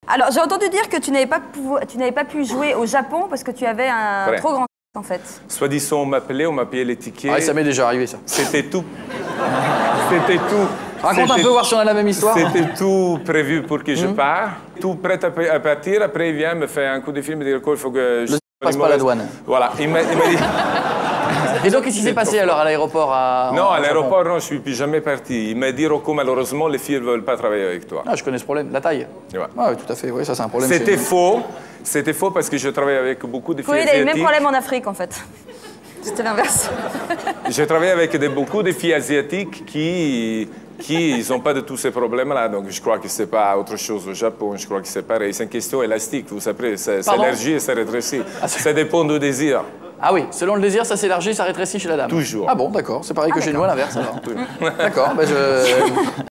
Alors, j'ai entendu dire que tu n'avais pas pu jouer au Japon parce que tu avais un trop grand en fait. Soi-disant, on m'appelait, on m'a payé les tickets. Ah, ça m'est déjà arrivé, ça. C'était tout. C'était tout. Raconte un peu, voir si on a la même histoire. C'était tout prévu pour que je parte. Tout prêt à partir. Après, il vient, me fait un coup de fil, me dit il faut que je passe pas la douane. Voilà. Il m'a dit... Et donc, qu'est-ce qui s'est passé alors à l'aéroport Non, à l'aéroport, non, je suis plus jamais parti. Il m'a dit, Rocco, malheureusement, les filles ne veulent pas travailler avec toi. Ah, je connais ce problème, la taille. Ouais. Ah, oui, tout à fait, oui, ça c'est un problème. C'était faux. C'était faux parce que je travaille avec beaucoup de filles Oui, il a asiatiques. eu le même problème en Afrique, en fait. C'était l'inverse. J'ai travaillé avec beaucoup de filles asiatiques qui n'ont pas de tous ces problèmes-là. Donc, je crois que ce n'est pas autre chose au Japon. Je crois que c'est pareil. C'est une question élastique, vous savez. Ça s'élargit et ça rétrécit. Ça dépend du désir. Ah oui, selon le désir, ça s'élargit, ça rétrécit chez la dame. Toujours. Ah bon, d'accord. C'est pareil que chez nous, à l'inverse, alors. D'accord, bah